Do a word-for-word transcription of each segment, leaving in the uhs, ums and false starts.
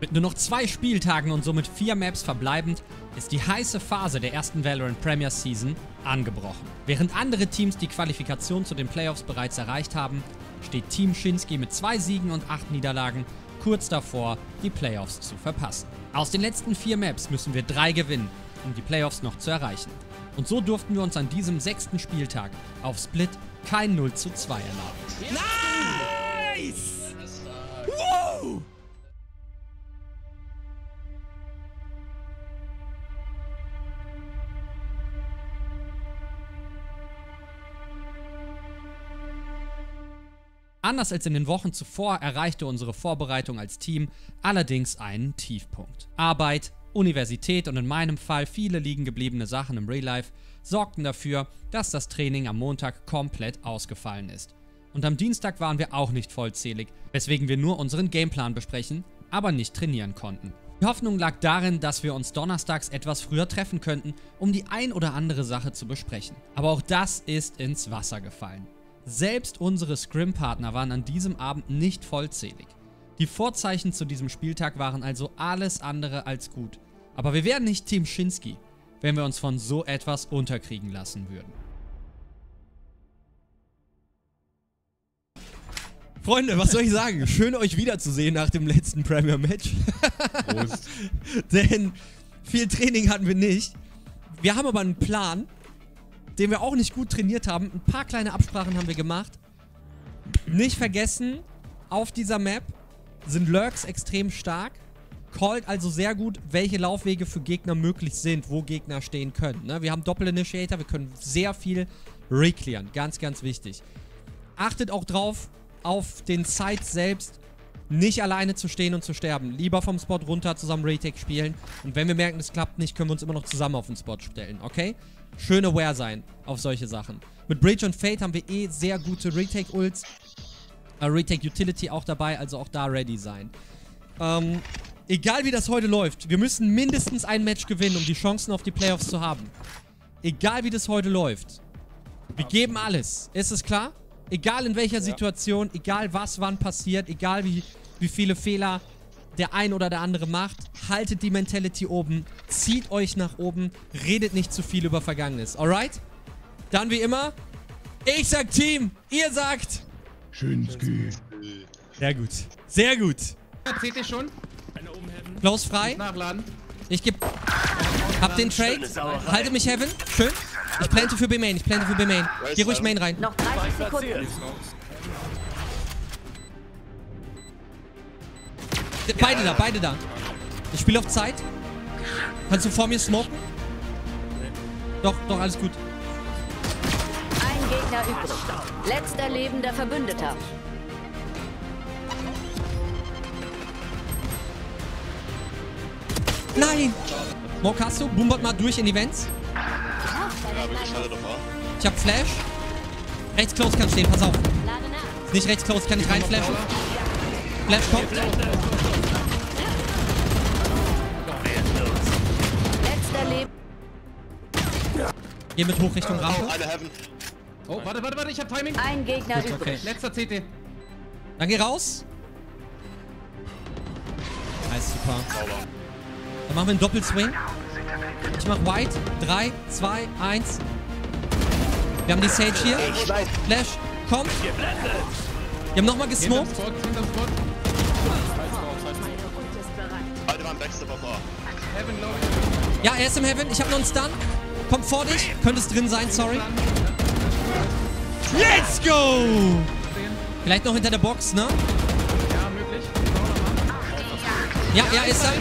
Mit nur noch zwei Spieltagen und somit vier Maps verbleibend, ist die heiße Phase der ersten Valorant Premier Season angebrochen. Während andere Teams die Qualifikation zu den Playoffs bereits erreicht haben, steht Team Shinski mit zwei Siegen und acht Niederlagen kurz davor, die Playoffs zu verpassen. Aus den letzten vier Maps müssen wir drei gewinnen, um die Playoffs noch zu erreichen. Und so durften wir uns an diesem sechsten Spieltag auf Split kein null zu zwei erlauben. Nice! Wow! Anders als in den Wochen zuvor erreichte unsere Vorbereitung als Team allerdings einen Tiefpunkt. Arbeit, Universität und in meinem Fall viele liegen gebliebene Sachen im Real Life sorgten dafür, dass das Training am Montag komplett ausgefallen ist. Und am Dienstag waren wir auch nicht vollzählig, weswegen wir nur unseren Gameplan besprechen, aber nicht trainieren konnten. Die Hoffnung lag darin, dass wir uns donnerstags etwas früher treffen könnten, um die ein oder andere Sache zu besprechen. Aber auch das ist ins Wasser gefallen. Selbst unsere Scrim-Partner waren an diesem Abend nicht vollzählig. Die Vorzeichen zu diesem Spieltag waren also alles andere als gut. Aber wir wären nicht Team Shinski, wenn wir uns von so etwas unterkriegen lassen würden. Freunde, was soll ich sagen? Schön, euch wiederzusehen nach dem letzten Premier-Match. Prost. Denn viel Training hatten wir nicht. Wir haben aber einen Plan, den wir auch nicht gut trainiert haben. Ein paar kleine Absprachen haben wir gemacht. Nicht vergessen, auf dieser Map sind Lurks extrem stark. Callt also sehr gut, welche Laufwege für Gegner möglich sind, wo Gegner stehen können. Ne? Wir haben Doppel-Initiator, wir können sehr viel reclearen. Ganz, ganz wichtig. Achtet auch drauf, auf den Sites selbst nicht alleine zu stehen und zu sterben. Lieber vom Spot runter zusammen Retake spielen. Und wenn wir merken, das klappt nicht, können wir uns immer noch zusammen auf den Spot stellen, okay? Schön aware sein auf solche Sachen. Mit Breach und Fate haben wir eh sehr gute Retake-Ults. Äh, Retake-Utility auch dabei, also auch da ready sein. Ähm, egal wie das heute läuft, wir müssen mindestens ein Match gewinnen, um die Chancen auf die Playoffs zu haben. Egal wie das heute läuft. Wir geben alles. Ist es klar? Egal in welcher Situation, egal was wann passiert, egal wie, wie viele Fehler der ein oder der andere macht, haltet die Mentality oben, zieht euch nach oben, redet nicht zu viel über Vergangenes, alright? Dann wie immer, ich sag Team, ihr sagt Shinski. Sehr gut, sehr gut. Seht ihr schon? Close frei. Nachladen. Ich geb, hab den Trade, halte mich Heaven, schön. Ich plante für B-Main, ich plante für B-Main. Geh ruhig Main rein. Noch dreißig Sekunden. Beide da, beide da. Ich spiele auf Zeit. Kannst du vor mir smoken? Doch, doch, alles gut. Ein Gegner übrig. Letzter lebender Verbündeter. Nein! Smoke hast du? Boombot mal durch in die Vents. Ich hab Flash. Rechts close kann stehen, pass auf. Nicht rechts close, kann ich rein flashen. Flash kommt. Letzter Leben. Geh mit hoch Richtung Rampe. Oh, warte, warte, warte, ich hab Timing. Ein Gegner Gut, übrig. okay. Letzter C T. Dann geh raus. Nice, super. Dann machen wir einen Doppelswing. Ich mach White. drei, zwei, eins. Wir haben die Sage hier. Flash, kommt. Wir haben nochmal gesmoked. Hinterm Spot, hinterm Spot. Heaven low. Ja, er ist im Heaven. Ich hab noch einen Stun. Kommt vor dich. Könnte es drin sein, sorry. Let's go! Vielleicht noch hinter der Box, ne? Ja, möglich. Ja, ja, ist er.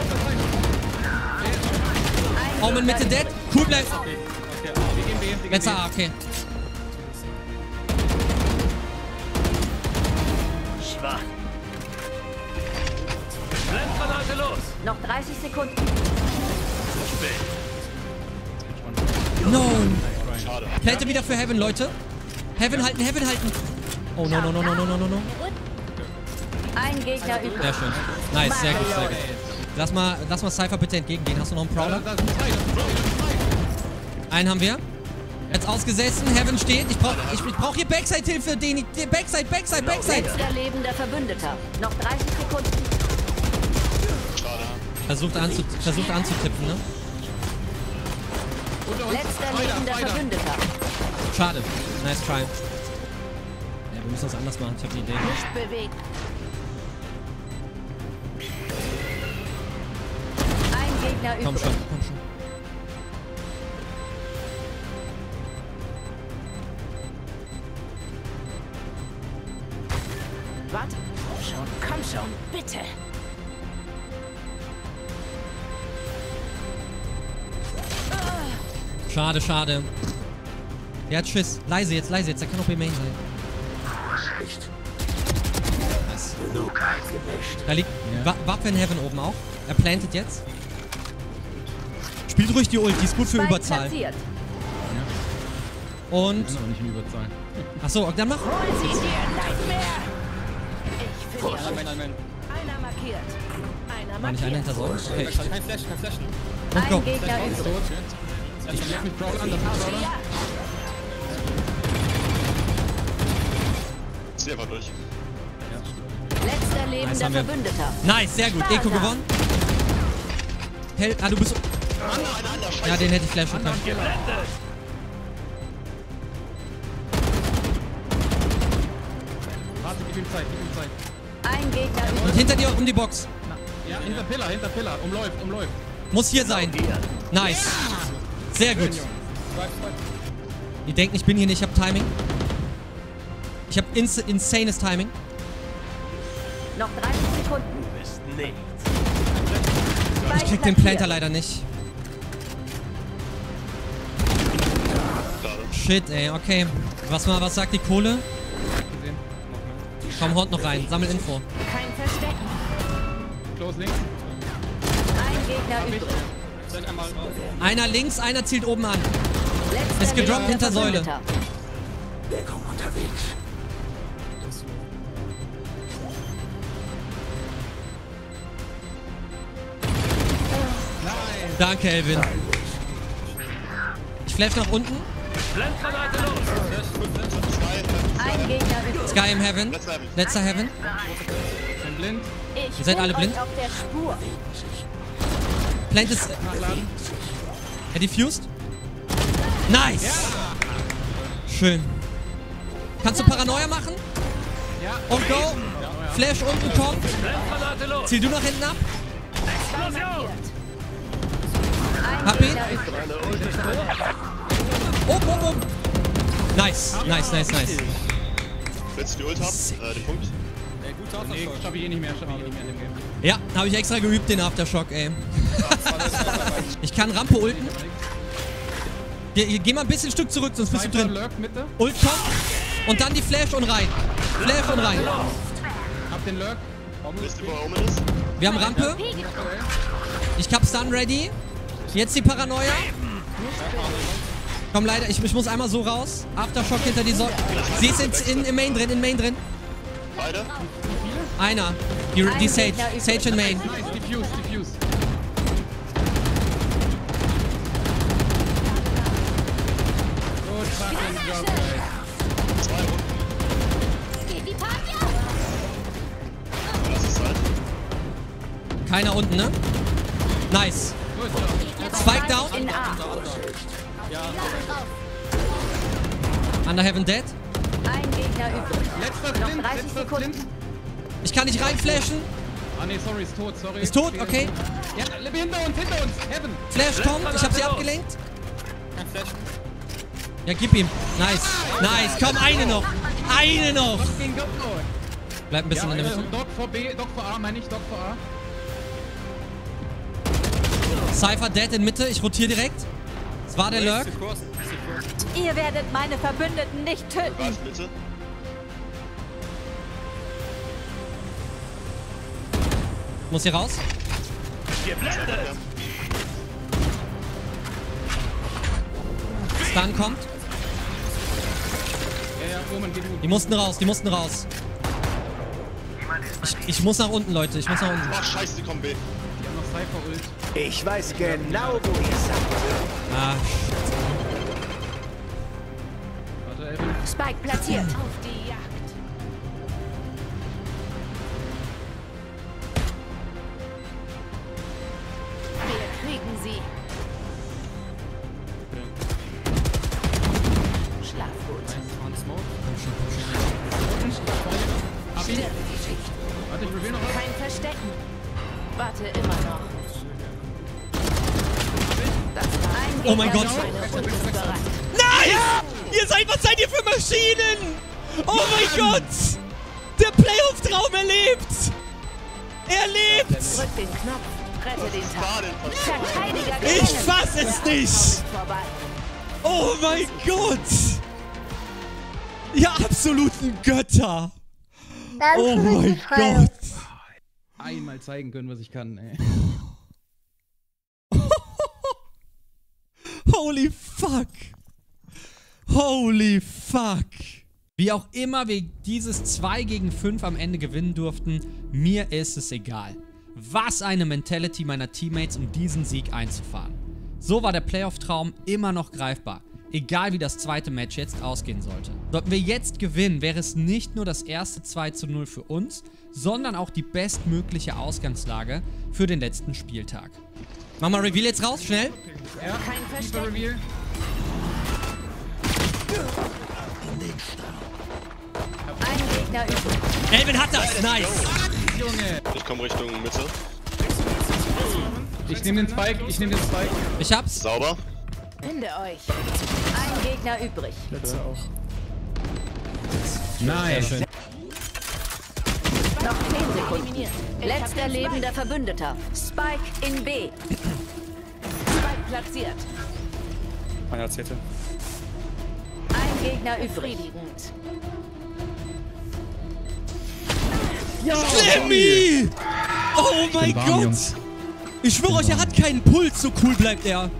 Omen Mitte dead. Cool bleibt. Okay, okay, wir gehen B. Wir gehen Letzter B. A, okay. Schwach. Blendgranate los. Noch dreißig Sekunden. Zu spät. No. Plante wieder für Heaven, Leute. Heaven halten, Heaven halten. Oh, no, no, no, no, no, no, no, no. Ein Gegner übrig. Sehr schön. Nice, sehr gut, sehr gut. Lass mal, lass mal Cypher bitte entgegengehen. Hast du noch einen Prowler? Da sind zwei, da sind zwei. Einen haben wir. Jetzt ausgesessen. Heaven steht. Ich brauch, ich, ich brauch hier Backside-Hilfe, Deni. Backside, Backside, Backside. Letzter lebender Verbündeter. Noch dreißig Sekunden. Versucht, anzu versucht anzutippen, ne? Unter uns. Letzter Weiter, lebender weiter. Verbündeter. Schade. Nice try. Ja, wir müssen das anders machen. Ich habe eine Idee. Nicht bewegt. Ein Gegner Komm übrig. schon, komm schon. Warte. Schon, komm schon, bitte. Schade, schade. Der hat Schiss. Leise jetzt, leise jetzt. Der kann auch bei Main sein. Nice. Da liegt Wa Waffe in Heaven oben auch. Er plantet jetzt. Spielt ruhig die Ult. Die ist gut für Spike Überzahl. platziert. Und... Kann aber nicht in Überzahl. Achso, dann mach... Hol sie dir, Nightmare. Ich verliere. Nein, nein, nein. Einer markiert. Einer War nicht einer markiert. hinter Säulen? Okay. Kein Flash, kein Flash. Und go. Ein Gegner Ist übrig. tot. Ich leg mich Brawl an, das ist Brawler. Ja. Zieh einfach durch. Letzter Nice, lebender haben wir. Verbündeter. Nice, sehr gut. Eco gewonnen. Hell, ah, du bist... Ja, den hätte ich flashen können. Warte, gib ihm Zeit, gib ihm Zeit. Ein Gegner Und übrig. hinter dir um die Box. Ja, hinter Pillar, hinter Pillar. Umläuft, umläuft. Muss hier sein. Nice. Sehr gut. Swipe, swipe. Die denken, ich bin hier nicht. Ich habe Timing. Ich habe ins insanes Timing. Noch dreißig Sekunden. Bist nichts. Ich krieg den Planter leider nicht. Shit, ey. Okay. Was mal, was sagt die Kohle? Gesehen. Komm, haut noch rein. Sammel Info. Kein Verstecken. Close links. Ein Gegner übrig. Seid einmal raus. Einer links, einer zielt oben an. Letzter Ist gedroppt lebender hinter Säule. Verbündeter. Danke, Elvin. Ich flash nach unten. Blendgranate los. Ein Gegner übrig. Sky im Heaven. Letzter Heaven. Letzter Heaven. Bin blind. Ich Ihr seid bin alle blind? euch auf der Spur. Plant ist... Nachladen. Er diffused. Nice. Schön. Kannst du Paranoia machen? Ja. Und go. Flash unten kommt. Blendgranate los. Ziel du nach hinten ab. Explosion. Ein Hab ihn. Gegner übrig. Oben, oben, oben. Nice, nice, nice, nice. Willst du die Ult haben? Äh, den Punkt? Nee, schaff ich eh nicht mehr, schaff ich eh nicht mehr in dem Game. Ja, habe ich extra geübt, den Aftershock, ey. Ich kann Rampe ulten. Geh, geh mal ein bisschen ein Stück zurück, sonst bist du Sniper drin. lurkt Mitte. Ult kommt. Und dann die Flash und rein. Flash und rein. Hab den Lurk. Wisst ihr, wo er Omen ist? Wir haben Rampe. Ich hab Stun ready. Jetzt die Paranoia. Komm, leider, ich, ich muss einmal so raus. Aftershock hinter die Säule. Sie ist in, in, in Main drin, in Main drin. Beide? Einer. Die, die Sage. Sage in Main. Nice, diffuse, diffuse. Gut, fucking job, guys. Zwei Runden. Lass es sein. Keiner unten, ne? Nice. Gut, Job. Spike down. In A. Under Heaven dead. Ein Gegner übrig. Letzter Noch Blind, dreißig letzter Sekunden. Blind. Ich kann nicht reinflashen. Ah ne, sorry, ist tot, sorry. Ist tot, okay. Ja, hinter uns, hinter uns, Heaven. Flash kommt. Ich hab sie abgelenkt. Kein Flash. Ja, gib ihm. Nice. Nice. Komm, eine noch. Eine noch. Gegen Doc. Bleib ein bisschen Ja, in der äh, Mitte. Doc vor B, Doc vor A, meine ich, Doc vor A. Cypher dead in Mitte. Ich rotiere direkt. Das war der Lurk. Ihr werdet meine Verbündeten nicht töten. Warte, bitte. Muss hier raus. Geblendet. Stun kommt. Ja, ja, Omen, geht gut. Die mussten raus. Die mussten raus. Ich, ich muss nach unten, Leute. Ich muss nach unten. Ach, scheiße, die kommen B. Die haben noch Cypher Ult. Ich weiß genau, wo ihr seid. Ah, Warte, Elvin. Spike platziert. Auf die Jagd. warte immer noch. Das war ein Oh mein Gegner, Gott. meine Ult ist bereit. Nice! Ihr seid, was seid ihr für Maschinen? Oh mein Gott! Der Playoff-Traum, er lebt! Er lebt! Drück den Knopf, rette den War Tag. denn Verteidiger Ich gewinnen. fass es Der nicht! Aufbau ist vorbei. Oh mein Gott! Ihr absoluten Götter! Oh mein Gott! Einmal zeigen können, was ich kann, ey. Holy fuck! Holy fuck! Wie auch immer wir dieses zwei gegen fünf am Ende gewinnen durften, mir ist es egal. Was eine Mentality meiner Teammates, um diesen Sieg einzufahren. So war der Playoff-Traum immer noch greifbar. Egal wie das zweite Match jetzt ausgehen sollte. Sollten wir jetzt gewinnen, wäre es nicht nur das erste zwei zu null für uns, sondern auch die bestmögliche Ausgangslage für den letzten Spieltag. Mach mal Reveal jetzt raus, schnell. Ja, Kein Keeper Versteck. Reveal. Ein Gegner übrig. Elvin hat das, nice. Junge. Ich komme Richtung Mitte. Ich nehme den Spike, ich nehme den Spike. Ich hab's. Sauber. Finde euch. Ein Gegner übrig. Nice. Noch zehn Sekunden. Letzter lebender Verbündeter. Spike in B. Spike platziert. Einer erzählte. Ein Gegner übrig. Slimmy! Oh mein warm, Gott! Jungs. Ich schwöre euch, er hat keinen Puls, so cool bleibt er.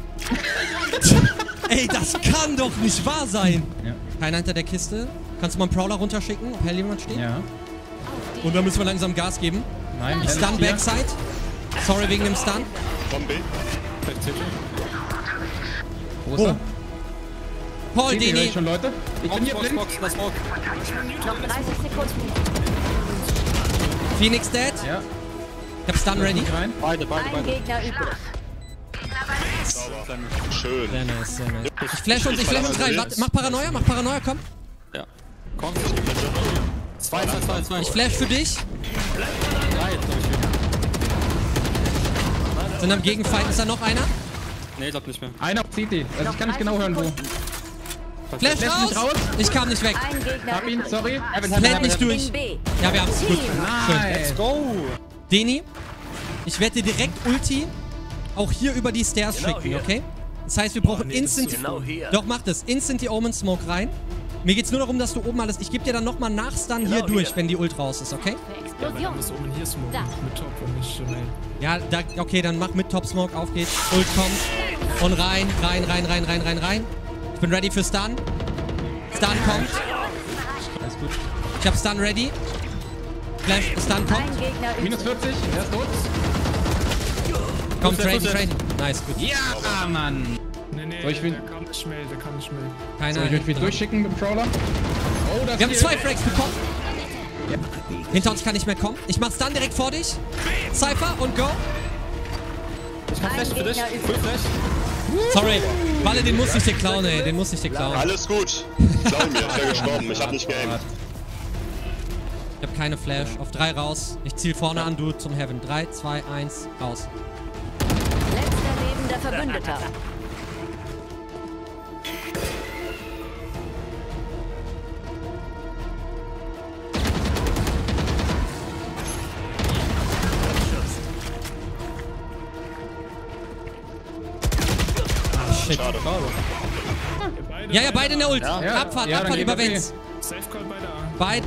Ey, das kann doch nicht wahr sein. Ja. Keiner hinter der Kiste. Kannst du mal einen Prowler runterschicken, ob Hell jemand steht? Ja. Und dann müssen wir langsam Gas geben. Nein, Ich stun hier. Backside. Sorry wegen dem Stun. Von B. Großer. Paul, Seht ihr Dini. euch schon, Leute? Ich bin hier blind. Noch dreißig Sekunden. Phoenix dead. Ja, Ich hab Stun ready. nicht rein. Beide, beide, Ein beide. Gegner übrig. Schön. Sehr nice, sehr nice. Ich flash uns, ich flash uns rein. Warte, mach Paranoia, mach Paranoia, komm. Ja. Komm. Zwei, zwei, zwei, zwei. Ich flash für dich. Drei, glaub ich. Sind am Gegenfight. Ist da noch einer? Nee, glaub nicht mehr. Einer auf C T. Also ich kann nicht genau hören, wo. Flash Lässt raus! mich raus. Ich kam nicht weg. Ein Gegner Hab ihn, übrig. sorry. Plant nicht durch. In B. Ja, wir haben's. Gut. Schön. Nice. Go! Deni, ich werde dir direkt Ulti auch hier über die Stairs Genau schicken, hier. okay? Das heißt, wir brauchen instant... Genau hier. Doch, mach das. Instant die Omen Smoke rein. Mir geht's nur darum, dass du oben alles... Ich gebe dir dann nochmal nach Stun hier Genau durch, hier. wenn die Ult raus ist, okay? Explosion. Da. Ja, da, okay, dann mach mit Top Smoke, auf geht's. Ult kommt. Und rein, rein, rein, rein, rein, rein, rein. Ich bin ready für Stun. Stun kommt. Alles gut. Ich hab Stun ready. Flash, Stun kommt. Ein Gegner übrig. Minus vierzig. Er ist tot. Kommt, Fuß, Train, Fuß, Train. Nice, gut. Ja, Mann. Nee, nee, Soll ich wen- der kam nicht schnell, der kam nicht schnell. Keiner. Soll ich euch wieder durchschicken mit dem Prowler? Oh, das Wir haben hier. zwei Frags bekommen. Hinter uns kann nicht mehr kommen. Ich mach's dann direkt vor dich. Cypher und go. Ich kann Ein Flash für dich. Gegner übrig. Full Flash. Sorry. Walle, den musste ich dir klauen, ey. Den musste ich dir klauen. Alles gut. Glaub mir, ich wäre gestorben. Ich hab nicht geaimt. Ich hab keine Flash. Auf drei raus. Ich ziel vorne an, du zum Heaven. drei, zwei, eins, raus. Letzter lebender Verbündeter. Shit. Schade. Beide, Ja, ja, beide in der Ult. Ja. Abfahrt, Ja, dann Abfahrt geht über er B. Vents. Safecall beide A. Beid.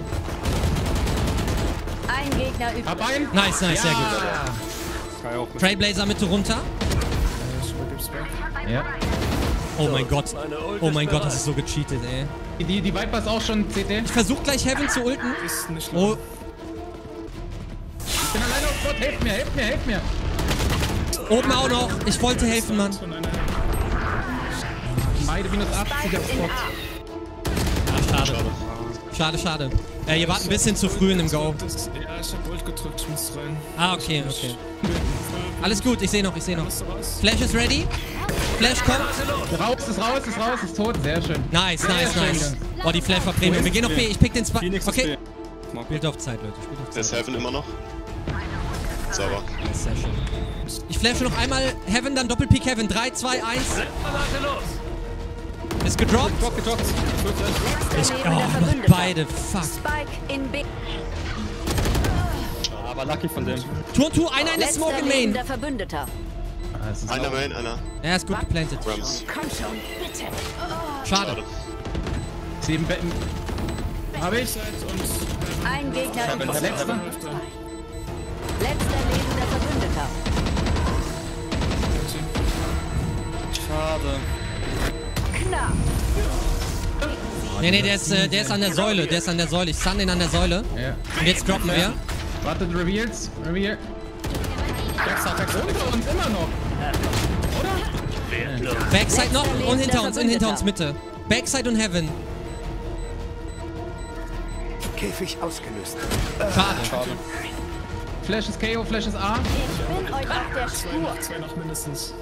Ein Gegner übrig. Hab einen. Nice, nice, sehr gut. Kann auch mit. Trailblazer Mitte runter. Ich übergib's back. Ja. Oh mein Gott. Meine Ult Oh ist mein Gott, bereit. das ist so gecheatet, ey. Die, die Viper ist auch schon C T. Ich versuch gleich Heaven zu ulten. Ist nicht Oh, lang. Ich bin alleine auf Bot. Helft mir, helft mir, helft mir. oben auch noch. Ich wollte helfen, Mann. Von einer Beide minus achtzig auf Spike in Bot. A. Schade. Schade, schade. Äh, ihr wart ein bisschen zu früh in dem Go. Das, ja, ich hab Ult gedrückt, ich muss rein. Ah, okay, okay. Alles gut, ich sehe noch, ich sehe noch. Musst du raus? Flash ist ready. Flash kommt. Raus, ist raus, ist raus, ist tot. Sehr schön. Nice, Sehr nice, schön, nice. Jungs. Oh, die Flash war Premium. Wir gehen auf B. Ich pick den Spike. Phoenix ist Okay. B. Smoke. Spielt auf Zeit, Leute. Spielt auf Ist Zeit. Heaven immer noch? Sauber. Sehr schön. Ich flashe noch einmal Heaven, dann Doppelpeak Heaven. drei, zwei, eins. Blendgranate los. Ist gedroppt. Gedroppt, gedroppt. Ich, Letzter oh, lebender noch Verbündeter. beide. Fuck. Spike in B. Aber lucky von dem. Tour, Tour, einer in der Smoke Letzter in Main. lebender Verbündeter. Ah, es ist Einer laut. Main, einer. Er ist gut geplantet. Rams. Komm schon, bitte. Schade. Sieben Betten. Hab ich. Ein Gegner im Letzter. Letzter lebender Verbündeter. Schade. Knapp. Nee, nee, der ist, äh, der ist an der Säule. Der ist an der Säule. Ich stun den an der Säule. Ja. Und jetzt droppen wir. Wartet, Reveals. Reveal. Backside, Backside. Unter uns immer noch. Backside noch und hinter uns. Und hinter uns Mitte. Backside und Heaven. Käfig ausgelöst. Schade. Schade. Flash ist K O, Flash ist A. Ich bin euch auf der Spur. Zwei noch mindestens.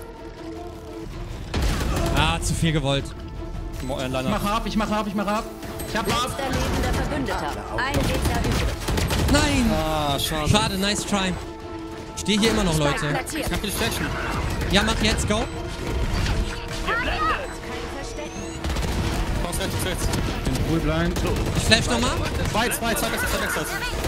Ah, zu viel gewollt. Mo äh, Ich Liner. mach ab, ich mach ab, ich mach ab. Ich hab ab. Letzter lebender Verbündeter. Ein Gegner übrig. Nein. Ah, schade. Schade, nice try. Ich stehe hier immer noch, Spike Leute. platziert. Ich hab die Flächen. Ja, mach jetzt, go. Kommst rechts, rechts. Bin full blind. Ich flash nochmal. Zwei, zwei, zwei Backside, zwei Backside.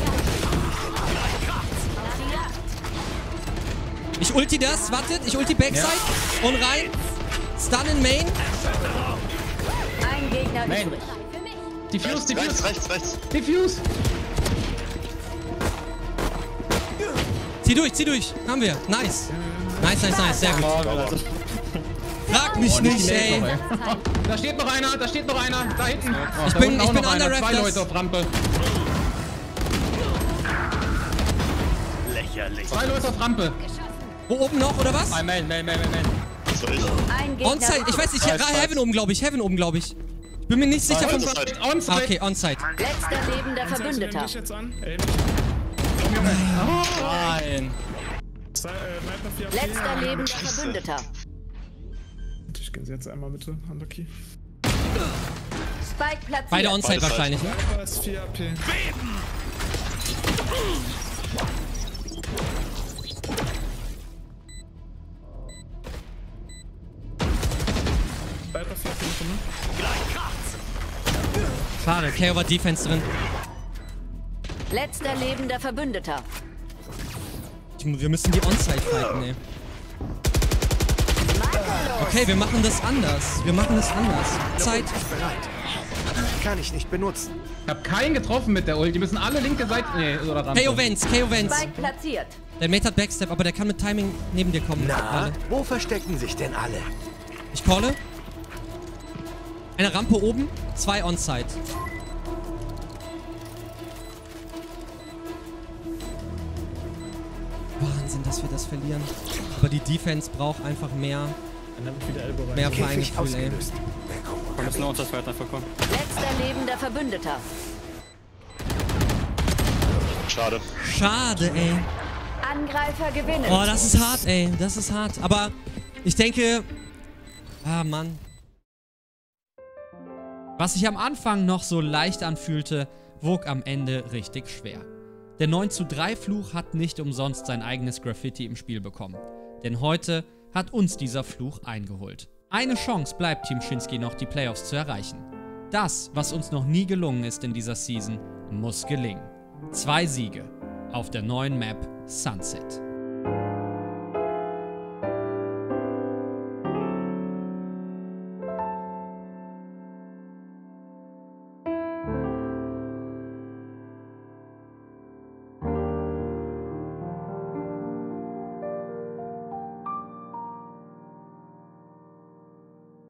Ich ulti das, wartet. Ich ulti Backside. Und rein. Stun in Main. Ein Gegner Main. übrig. Diffuse, Rechts, diffuse, rechts, rechts. diffuse. Zieh durch, zieh durch. Haben wir. Nice. Nice, nice, nice. Sehr gut. Frag mich nicht, ey. Da steht noch einer, da steht noch einer. Da hinten. Oh, Ich da bin- unten ich auch bin noch under einer. Zwei Raptors. Leute auf Rampe. Lächerlich. Zwei Leute auf Rampe. Wo oben noch, oder was? Ein Main, Main, Main, Main, Main. Das war ich. Ein Gegner Onside. Ich weiß nicht. Nice, nice. Heaven oben, glaube ich. Heaven oben, glaube ich. Ich bin mir nicht sicher vom... Onside. Ah, Onside. okay, Onside. Letzter lebender Verbündeter. dich jetzt an. Ey, Nein. zwei, äh, Sniper vier A P. Letzter lebender Verbündeter. Ich gehen sie jetzt einmal bitte. Unlucky. Spike platziert. Beide Onside Beide wahrscheinlich, ne? Sniper ist vier A P. Sniper vier A P, ne? Schade. K O war Defense drin. Letzter lebender Verbündeter. Ich mu- Wir müssen die Onside fighten, ey. Okay, wir machen das anders. Wir machen das anders. Zeit. Bereit. Kann ich nicht benutzen. Ich hab keinen getroffen mit der Ult. Die müssen alle linke Seite. Nee, oder Rampe. K O Vents, K O Vents. Spike platziert. Der Mate hat Backstep, aber der kann mit Timing neben dir kommen. Na, Alle. wo verstecken sich denn alle? Ich calle. Eine Rampe oben, zwei Onside. Wahnsinn, dass wir das verlieren. Aber die Defense braucht einfach mehr, Dann hab ich wieder Elbow rein. mehr Käfig Feingefühl, ey. ausgelöst. Wir müssen noch unter Fight einfach kommen. Letzter lebender Verbündeter. Schade. Schade, ey. Angreifer gewinnen. Oh, das ist hart, ey. Das ist hart. Aber ich denke... Ah, Mann. Was sich am Anfang noch so leicht anfühlte, wog am Ende richtig schwer. Der neun zu drei Fluch hat nicht umsonst sein eigenes Graffiti im Spiel bekommen. Denn heute hat uns dieser Fluch eingeholt. Eine Chance bleibt Team Shinski noch, die Playoffs zu erreichen. Das, was uns noch nie gelungen ist in dieser Season, muss gelingen. Zwei Siege auf der neuen Map Sunset.